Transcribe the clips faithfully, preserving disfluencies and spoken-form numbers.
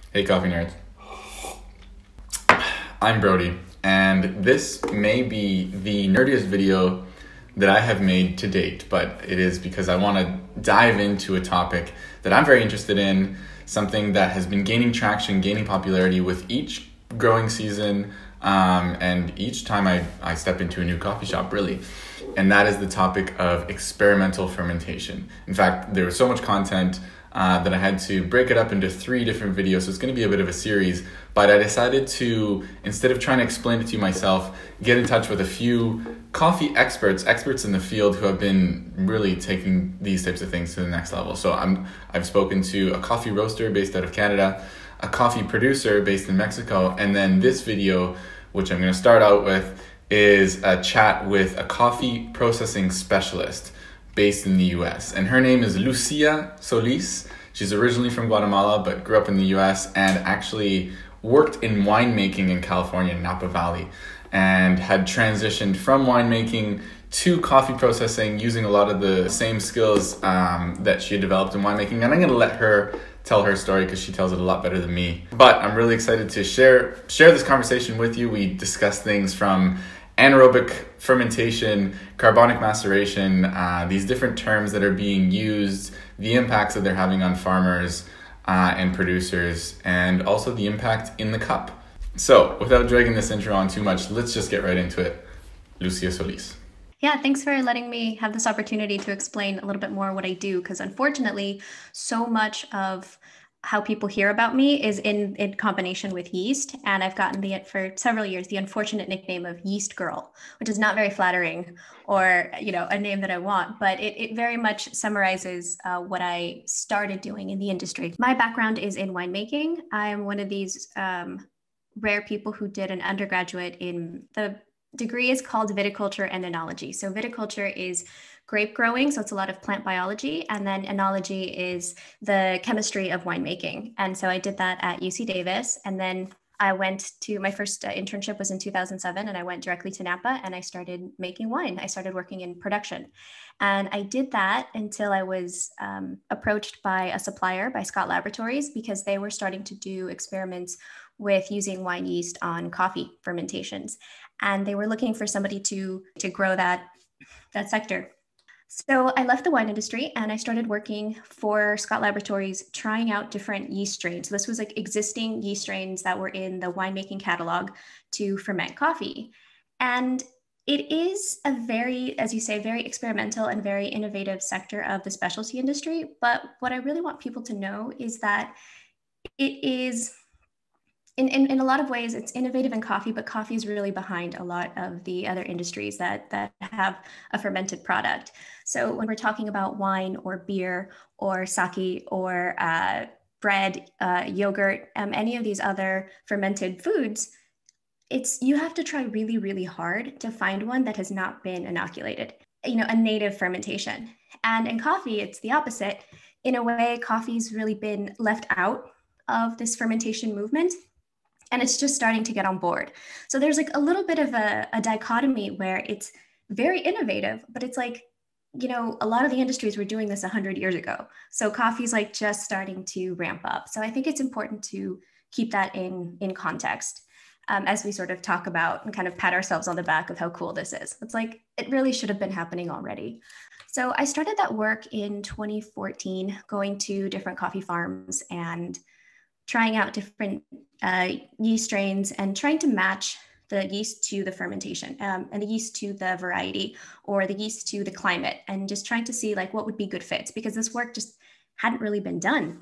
Hey, coffee nerds. I'm Brody, and this may be the nerdiest video that I have made to date, but it is because I want to dive into a topic that I'm very interested in, something that has been gaining traction, gaining popularity with each growing season, um, and each time I, I step into a new coffee shop, really. And that is the topic of experimental fermentation. In fact, there was so much content uh, that I had to break it up into three different videos. So it's going to be a bit of a series, but I decided to, instead of trying to explain it to you myself, get in touch with a few coffee experts, experts in the field who have been really taking these types of things to the next level. So I'm, I've spoken to a coffee roaster based out of Canada, a coffee producer based in Mexico, and then this video, which I'm going to start out with, is a chat with a coffee processing specialist based in the U S. And her name is Lucia Solis. She's originally from Guatemala, but grew up in the U S and actually worked in winemaking in California, Napa Valley, and had transitioned from winemaking to coffee processing using a lot of the same skills um, that she had developed in winemaking. And I'm going to let her tell her story because she tells it a lot better than me. But I'm really excited to share share this conversation with you. We discuss things from anaerobic fermentation, carbonic maceration, uh, these different terms that are being used, the impacts that they're having on farmers uh, and producers, and also the impact in the cup. So without dragging this intro on too much, let's just get right into it. Lucia Solis. Yeah, thanks for letting me have this opportunity to explain a little bit more what I do, because unfortunately, so much of how people hear about me is in, in combination with yeast. And I've gotten the for several years the unfortunate nickname of Yeast Girl, which is not very flattering or, you know, a name that I want, but it, it very much summarizes uh, what I started doing in the industry. My background is in winemaking. I'm one of these um, rare people who did an undergraduate in the degree is called viticulture and enology. So viticulture is grape growing, so it's a lot of plant biology, and then enology is the chemistry of winemaking. And so I did that at U C Davis, and then I went to my first uh, internship was in two thousand seven, and I went directly to Napa and I started making wine. I started working in production, and I did that until I was um, approached by a supplier, by Scott Laboratories, because they were starting to do experiments with using wine yeast on coffee fermentations, and they were looking for somebody to to grow that that sector. So I left the wine industry and I started working for Scott Laboratories, trying out different yeast strains. So this was like existing yeast strains that were in the winemaking catalog to ferment coffee. And it is a very, as you say, very experimental and very innovative sector of the specialty industry. But what I really want people to know is that it is in, in, in a lot of ways, it's innovative in coffee, but coffee is really behind a lot of the other industries that, that have a fermented product. So when we're talking about wine or beer or sake or uh, bread, uh, yogurt, um, any of these other fermented foods, it's you have to try really, really hard to find one that has not been inoculated, you know, a native fermentation. And in coffee, it's the opposite. In a way, coffee's really been left out of this fermentation movement, and it's just starting to get on board. So there's like a little bit of a, a dichotomy where it's very innovative, but it's like, you know, a lot of the industries were doing this one hundred years ago. So coffee's like just starting to ramp up. So I think it's important to keep that in, in context um, as we sort of talk about and kind of pat ourselves on the back of how cool this is. It's like, it really should have been happening already. So I started that work in twenty fourteen, going to different coffee farms and trying out different uh, yeast strains and trying to match the yeast to the fermentation um, and the yeast to the variety or the yeast to the climate, and just trying to see like what would be good fits, because this work just hadn't really been done.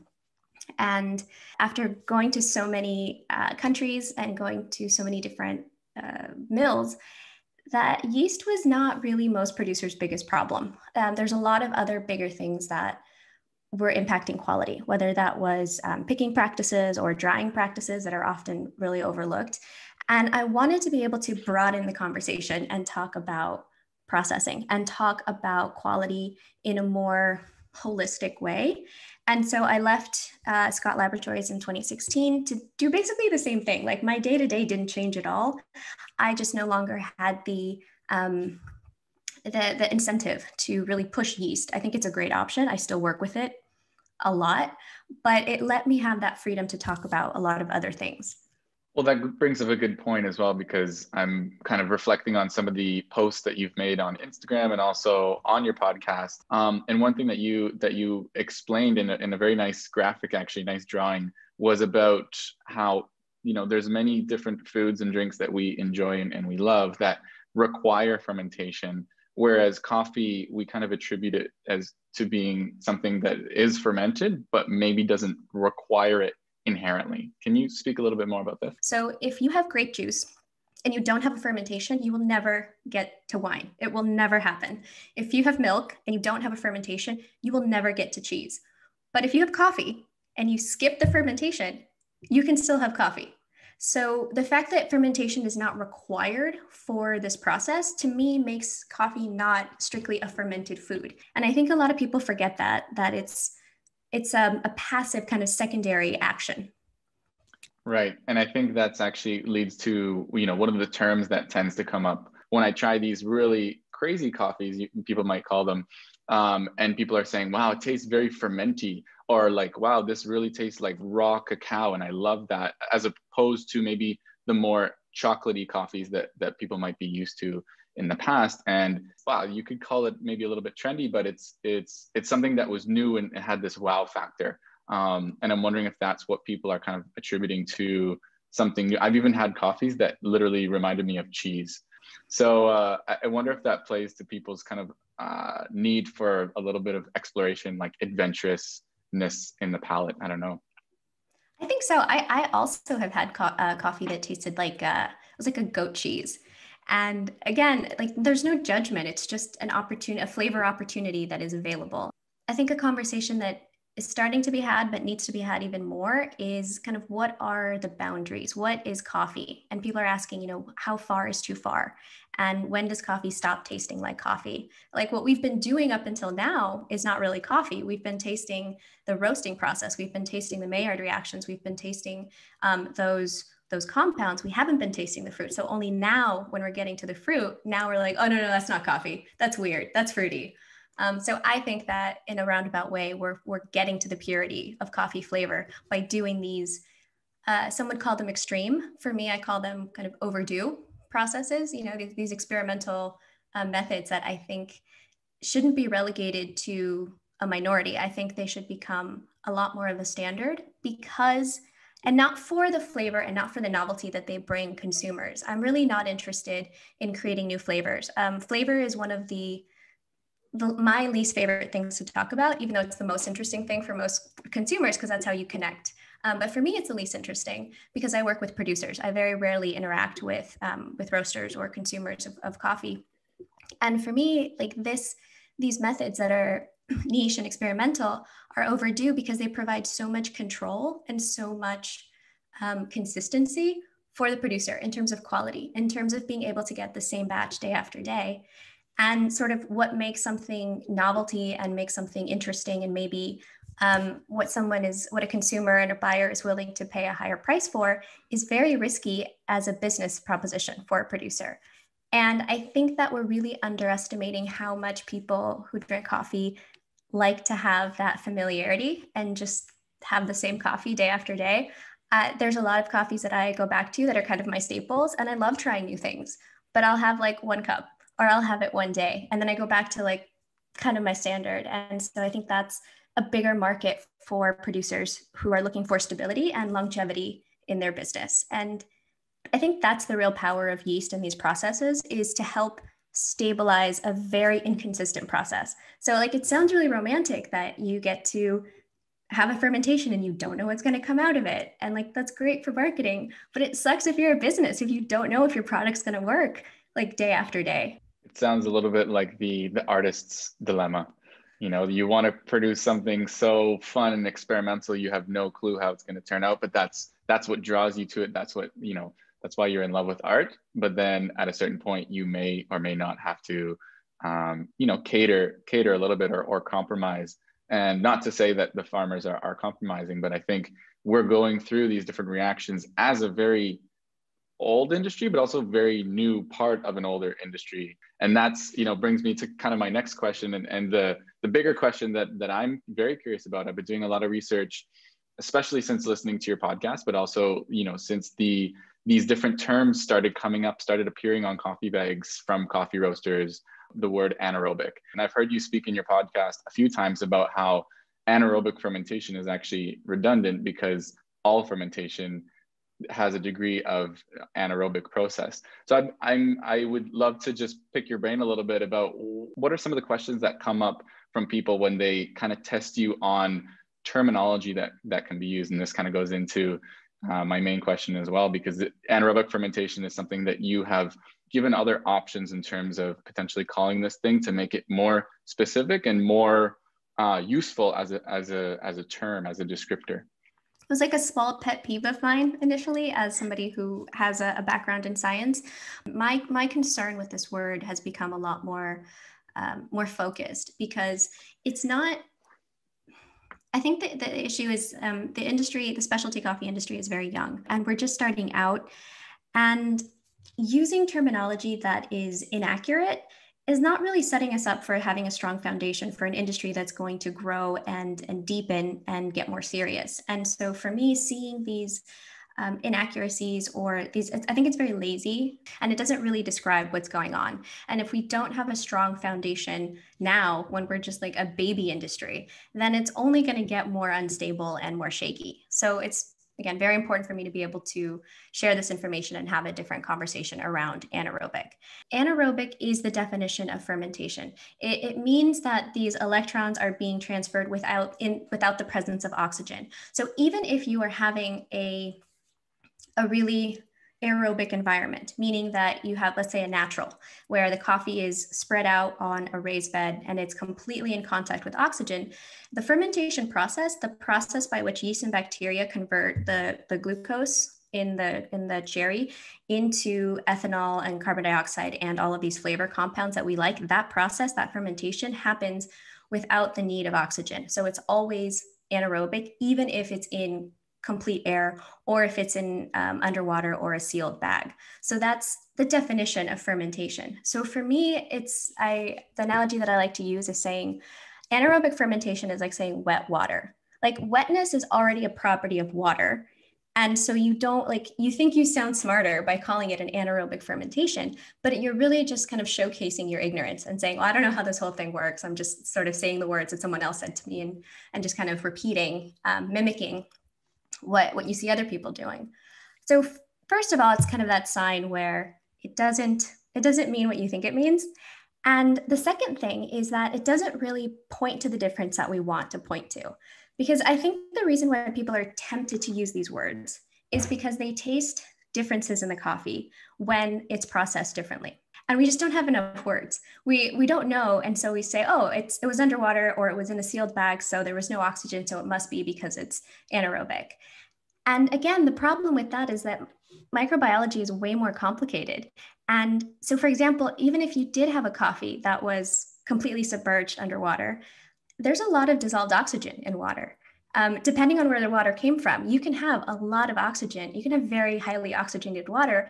And after going to so many uh, countries and going to so many different uh, mills, that yeast was not really most producers' biggest problem. Um, there's a lot of other bigger things that were impacting quality, whether that was um, picking practices or drying practices that are often really overlooked. And I wanted to be able to broaden the conversation and talk about processing and talk about quality in a more holistic way. And so I left uh, Scott Laboratories in twenty sixteen to do basically the same thing. Like my day-to-day didn't change at all. I just no longer had the um, the, the incentive to really push yeast. I think it's a great option. I still work with it a lot, but it let me have that freedom to talk about a lot of other things. Well, that brings up a good point as well, because I'm kind of reflecting on some of the posts that you've made on Instagram and also on your podcast. Um, and one thing that you that you explained in a, in a very nice graphic, actually, nice drawing, was about how, you know, there's many different foods and drinks that we enjoy and, and we love that require fermentation, whereas coffee, we kind of attribute it as to being something that is fermented, but maybe doesn't require it inherently. Can you speak a little bit more about this? So if you have grape juice and you don't have a fermentation, you will never get to wine. It will never happen. If you have milk and you don't have a fermentation, you will never get to cheese. But if you have coffee and you skip the fermentation, you can still have coffee. So the fact that fermentation is not required for this process, to me, makes coffee not strictly a fermented food. And I think a lot of people forget that, that it's it's a, a passive kind of secondary action. Right. And I think that's actually leads to, you know, one of the terms that tends to come up when I try these really crazy coffees, you, people might call them, um, and people are saying, wow, it tastes very fermenty, or like, wow, this really tastes like raw cacao. And I love that, as opposed to maybe the more chocolatey coffees that, that people might be used to in the past. And wow, you could call it maybe a little bit trendy, but it's it's it's something that was new and it had this wow factor. Um, and I'm wondering if that's what people are kind of attributing to something new. I've even had coffees that literally reminded me of cheese. So uh, I wonder if that plays to people's kind of uh, need for a little bit of exploration, like adventurousness in the palate. I don't know. I think so. I, I also have had co- uh, coffee that tasted like uh, it was like a goat cheese. And again, like there's no judgment. It's just an opportunity, a flavor opportunity that is available. I think a conversation that is starting to be had, but needs to be had even more, is kind of what are the boundaries? What is coffee? And people are asking, you know, how far is too far? And when does coffee stop tasting like coffee? Like what we've been doing up until now is not really coffee. We've been tasting the roasting process. We've been tasting the Maillard reactions. We've been tasting um, those those compounds. We haven't been tasting the fruit. So only now, when we're getting to the fruit, now we're like, oh, no, no, that's not coffee. That's weird. That's fruity. Um, so I think that in a roundabout way, we're, we're getting to the purity of coffee flavor by doing these, uh, some would call them extreme. For me, I call them kind of overdue processes, you know, these, these experimental uh, methods that I think shouldn't be relegated to a minority. I think they should become a lot more of a standard, because and not for the flavor and not for the novelty that they bring consumers. I'm really not interested in creating new flavors. Um, flavor is one of the, the my least favorite things to talk about, even though it's the most interesting thing for most consumers, because that's how you connect. Um, but for me, it's the least interesting because I work with producers. I very rarely interact with um, with roasters or consumers of, of coffee. And for me, like this, these methods that are niche and experimental are overdue because they provide so much control and so much um, consistency for the producer in terms of quality, in terms of being able to get the same batch day after day. And sort of what makes something novelty and makes something interesting, and maybe um, what someone is, what a consumer and a buyer is willing to pay a higher price for, is very risky as a business proposition for a producer. And I think that we're really underestimating how much people who drink coffee like to have that familiarity and just have the same coffee day after day. Uh, there's a lot of coffees that I go back to that are kind of my staples, and I love trying new things, but I'll have like one cup or I'll have it one day. And then I go back to like kind of my standard. And so I think that's a bigger market for producers who are looking for stability and longevity in their business. And I think that's the real power of yeast and these processes, is to help stabilize a very inconsistent process. So like, it sounds really romantic that you get to have a fermentation and you don't know what's going to come out of it. And like, that's great for marketing, but it sucks if you're a business, if you don't know if your product's going to work like day after day. It sounds a little bit like the, the artist's dilemma. You know, you want to produce something so fun and experimental, you have no clue how it's going to turn out, but that's, that's what draws you to it. That's what, you know, that's why you're in love with art. But then at a certain point, you may or may not have to, um, you know, cater, cater a little bit or, or compromise. And not to say that the farmers are, are compromising, but I think we're going through these different reactions as a very old industry, but also very new part of an older industry. And that's, you know, brings me to kind of my next question, and, and the, the bigger question that, that I'm very curious about. I've been doing a lot of research, especially since listening to your podcast, but also, you know, since the these different terms started coming up, started appearing on coffee bags from coffee roasters, the word anaerobic. And I've heard you speak in your podcast a few times about how anaerobic fermentation is actually redundant because all fermentation has a degree of anaerobic process. So I'm, I'm, I would love to just pick your brain a little bit about what are some of the questions that come up from people when they kind of test you on terminology that, that can be used. And this kind of goes into uh, my main question as well, because anaerobic fermentation is something that you have given other options in terms of potentially calling this thing to make it more specific and more uh, useful as a, as a, as a term, as a descriptor. It was like a small pet peeve of mine initially, as somebody who has a, a background in science. My my concern with this word has become a lot more um, more focused, because it's not. I think that the issue is um, the industry, the specialty coffee industry is very young, and we're just starting out. And using terminology that is inaccurate is not really setting us up for having a strong foundation for an industry that's going to grow and, and deepen and get more serious. And so for me, seeing these um, inaccuracies or these, I think it's very lazy, and it doesn't really describe what's going on. And if we don't have a strong foundation now, when we're just like a baby industry, then it's only going to get more unstable and more shaky. So it's, again, very important for me to be able to share this information and have a different conversation around anaerobic. Anaerobic is the definition of fermentation. It, it means that these electrons are being transferred without, in, without the presence of oxygen. So even if you are having a, a really aerobic environment, meaning that you have, let's say, a natural, where the coffee is spread out on a raised bed and it's completely in contact with oxygen, the fermentation process, the process by which yeast and bacteria convert the, the glucose in the, in the cherry into ethanol and carbon dioxide and all of these flavor compounds that we like, that process, that fermentation happens without the need of oxygen. So it's always anaerobic, even if it's in complete air, or if it's in um, underwater or a sealed bag. So that's the definition of fermentation. So for me, it's, I, the analogy that I like to use is saying anaerobic fermentation is like saying wet water. Like wetness is already a property of water. And so you don't like, you think you sound smarter by calling it an anaerobic fermentation, but you're really just kind of showcasing your ignorance and saying, well, I don't know how this whole thing works. I'm just sort of saying the words that someone else said to me, and, and just kind of repeating, um, mimicking what, what you see other people doing. So f- first of all, it's kind of that sign where it doesn't, it doesn't mean what you think it means. And the second thing is that it doesn't really point to the difference that we want to point to. Because I think the reason why people are tempted to use these words is because they taste differences in the coffee when it's processed differently. And we just don't have enough words. We we don't know. And so we say, oh, it's it was underwater, or it was in a sealed bag, so there was no oxygen, so it must be because it's anaerobic. And again, the problem with that is that microbiology is way more complicated. And so, for example, even if you did have a coffee that was completely submerged underwater, there's a lot of dissolved oxygen in water. Um, depending on where the water came from, you can have a lot of oxygen. You can have very highly oxygenated water.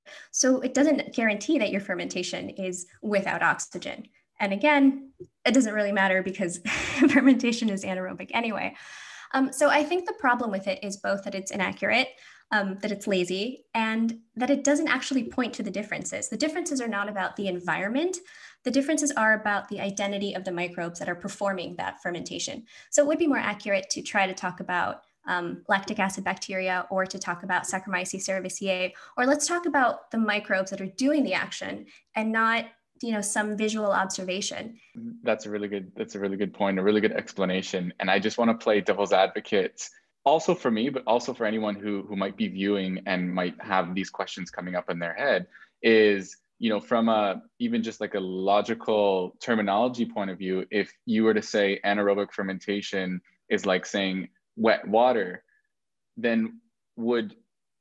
So it doesn't guarantee that your fermentation is without oxygen. And again, it doesn't really matter because fermentation is anaerobic anyway. Um, so I think the problem with it is both that it's inaccurate, um, that it's lazy, and that it doesn't actually point to the differences. The differences are not about the environment. The differences are about the identity of the microbes that are performing that fermentation. So it would be more accurate to try to talk about um, lactic acid bacteria, or to talk about Saccharomyces cerevisiae, or let's talk about the microbes that are doing the action and not, you know, some visual observation. That's a really good, that's a really good point, a really good explanation. And I just want to play devil's advocate also for me, but also for anyone who, who might be viewing and might have these questions coming up in their head is, you know, from a, even just like a logical terminology point of view, if you were to say anaerobic fermentation is like saying wet water, then would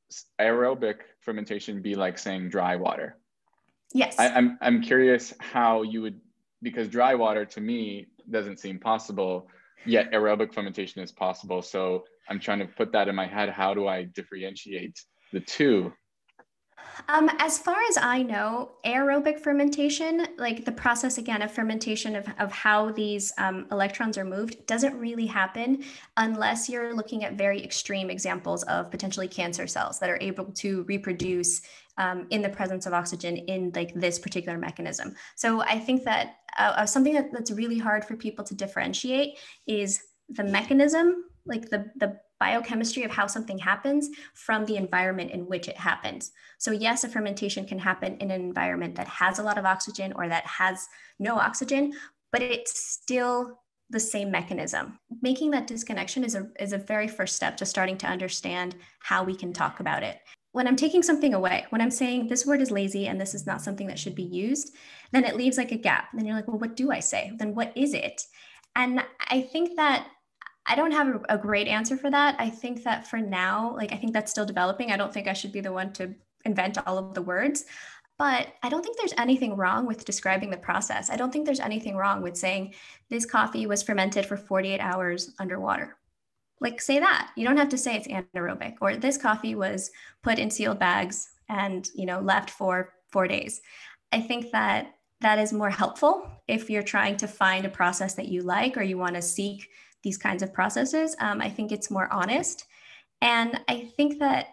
aerobic fermentation be like saying dry water? Yes. I, I'm, I'm curious how you would, because dry water to me doesn't seem possible, yet aerobic fermentation is possible. So I'm trying to put that in my head. How do I differentiate the two? Um, as far as I know, aerobic fermentation, like the process again of fermentation of, of how these um, electrons are moved, doesn't really happen unless you're looking at very extreme examples of potentially cancer cells that are able to reproduce um, in the presence of oxygen in like this particular mechanism. So I think that uh, something that, that's really hard for people to differentiate is the mechanism, like the, the biochemistry of how something happens from the environment in which it happens. So yes, a fermentation can happen in an environment that has a lot of oxygen or that has no oxygen, but it's still the same mechanism. Making that disconnection is a, is a very first step to starting to understand how we can talk about it. When I'm taking something away, when I'm saying this word is lazy and this is not something that should be used, then it leaves like a gap. Then you're like, well, what do I say? Then what is it? And I think that I don't have a, a great answer for that. I think that for now, like, I think that's still developing. I don't think I should be the one to invent all of the words, but I don't think there's anything wrong with describing the process. I don't think there's anything wrong with saying this coffee was fermented for forty-eight hours underwater. Like, say that. You don't have to say it's anaerobic, or this coffee was put in sealed bags and, you know, left for four days. I think that that is more helpful if you're trying to find a process that you like or you want to seek these kinds of processes. Um, I think it's more honest. And I think that,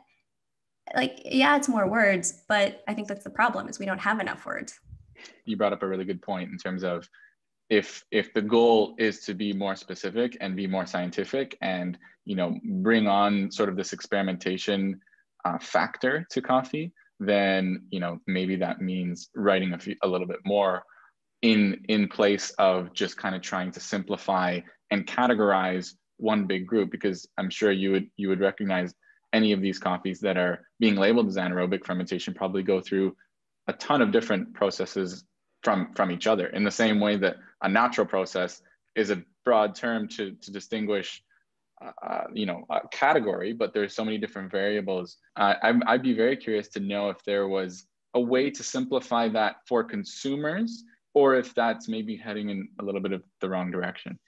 like, yeah, it's more words, but I think that's the problem is we don't have enough words. You brought up a really good point in terms of if if the goal is to be more specific and be more scientific and, you know, bring on sort of this experimentation uh, factor to coffee, then, you know, maybe that means writing a, few, a little bit more in in place of just kind of trying to simplify and categorize one big group, because I'm sure you would you would recognize any of these coffees that are being labeled as anaerobic fermentation probably go through a ton of different processes from from each other, in the same way that a natural process is a broad term to to distinguish uh, you know a category, but there's so many different variables. uh, I'd, I'd be very curious to know if there was a way to simplify that for consumers, or if that's maybe heading in a little bit of the wrong direction.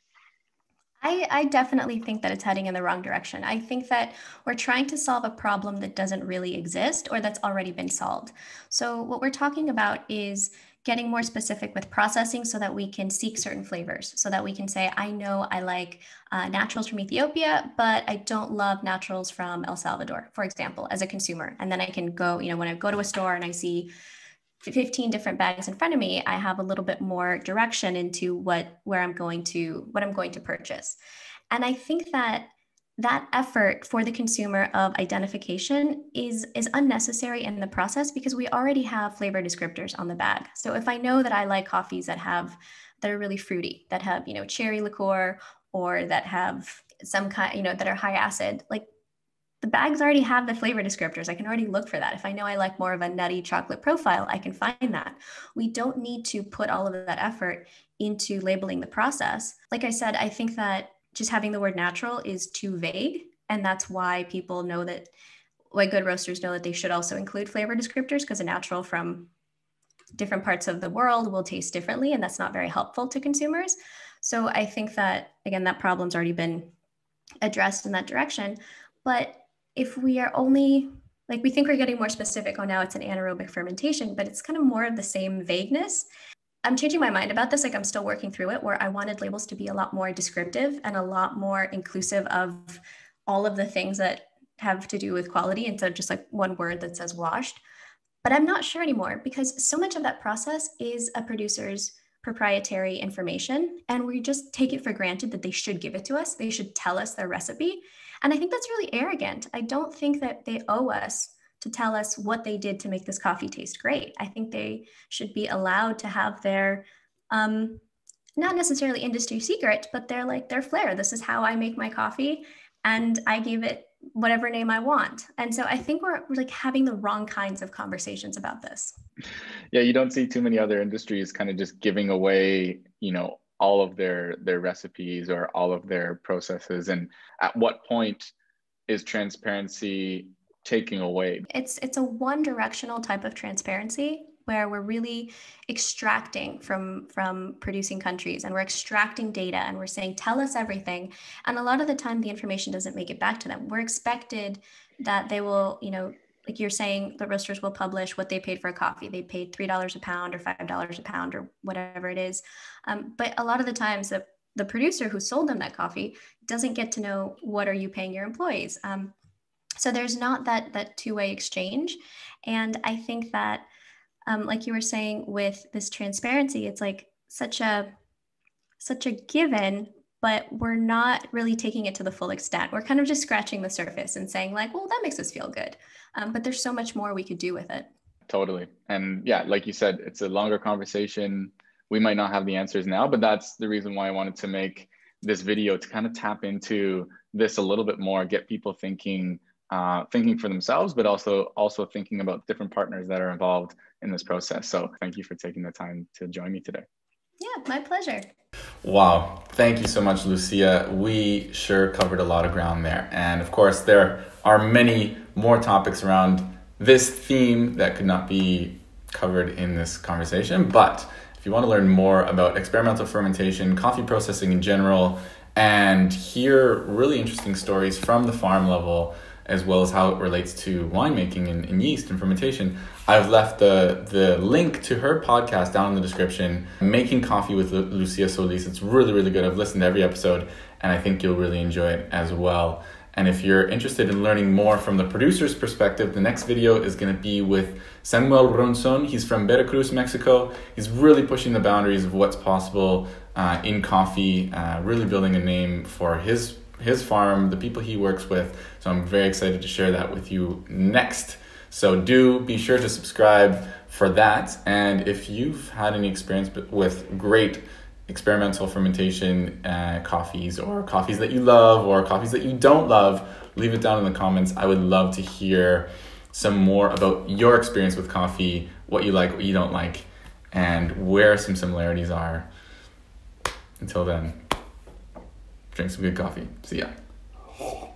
I, I definitely think that it's heading in the wrong direction. I think that we're trying to solve a problem that doesn't really exist or that's already been solved. So what we're talking about is getting more specific with processing so that we can seek certain flavors, so that we can say, I know I like uh, naturals from Ethiopia, but I don't love naturals from El Salvador, for example, as a consumer. And then I can go, you know, when I go to a store and I see fifteen different bags in front of me, I have a little bit more direction into what where I'm going to what I'm going to purchase. And I think that that effort for the consumer of identification is is unnecessary in the process because we already have flavor descriptors on the bag. So if I know that I like coffees that have that are really fruity, that have, you know, cherry liqueur, or that have some kind, you know, that are high acid, like the bags already have the flavor descriptors. I can already look for that. If I know I like more of a nutty chocolate profile, I can find that. We don't need to put all of that effort into labeling the process. Like I said, I think that just having the word natural is too vague. And that's why people know that, why good roasters know that they should also include flavor descriptors, because a natural from different parts of the world will taste differently. And that's not very helpful to consumers. So I think that, again, that problem's already been addressed in that direction. But if we are only, like, we think we're getting more specific, oh, now it's an anaerobic fermentation, but it's kind of more of the same vagueness. I'm changing my mind about this. Like, I'm still working through it, where I wanted labels to be a lot more descriptive and a lot more inclusive of all of the things that have to do with quality instead of just like one word that says washed. But I'm not sure anymore, because so much of that process is a producer's proprietary information, and we just take it for granted that they should give it to us. They should tell us their recipe. And I think that's really arrogant. I don't think that they owe us to tell us what they did to make this coffee taste great. I think they should be allowed to have their, um, not necessarily industry secret, but they're like their flair. This is how I make my coffee, and I gave it whatever name I want. And so I think we're, we're like having the wrong kinds of conversations about this. Yeah, you don't see too many other industries kind of just giving away, you know, all of their their recipes or all of their processes. And at what point is transparency taking away? It's it's a one directional type of transparency where we're really extracting from from producing countries, and we're extracting data, and we're saying, tell us everything. And a lot of the time the information doesn't make it back to them. We're expected that they will, you know, like you're saying, the roasters will publish what they paid for a coffee. They paid three dollars a pound or five dollars a pound or whatever it is. Um, but a lot of the times the, the producer who sold them that coffee doesn't get to know what are you paying your employees. Um, so there's not that, that two-way exchange. And I think that, um, like you were saying with this transparency, it's like such a, such a given, but we're not really taking it to the full extent. We're kind of just scratching the surface and saying like, well, that makes us feel good. Um, but there's so much more we could do with it. Totally. And yeah, like you said, it's a longer conversation. We might not have the answers now, but that's the reason why I wanted to make this video, to kind of tap into this a little bit more, get people thinking, uh, thinking for themselves, but also, also thinking about different partners that are involved in this process. So thank you for taking the time to join me today. Yeah, my pleasure. Wow. Thank you so much, Lucia. We sure covered a lot of ground there. And of course, there are many more topics around this theme that could not be covered in this conversation. But if you want to learn more about experimental fermentation, coffee processing in general, and hear really interesting stories from the farm level, as well as how it relates to winemaking and, and yeast and fermentation, I've left the, the link to her podcast down in the description, Making Coffee with Lu- Lucia Solis. It's really, really good. I've listened to every episode, and I think you'll really enjoy it as well. And if you're interested in learning more from the producer's perspective, the next video is going to be with Samuel Ronson. He's from Veracruz, Mexico. He's really pushing the boundaries of what's possible uh, in coffee, uh, really building a name for his his farm, the people he works with. So I'm very excited to share that with you next. So do be sure to subscribe for that. And if you've had any experience with great experimental fermentation uh, coffees, or coffees that you love, or coffees that you don't love, leave it down in the comments. I would love to hear some more about your experience with coffee, what you like, what you don't like, and where some similarities are. Until then, drink some good coffee. See ya.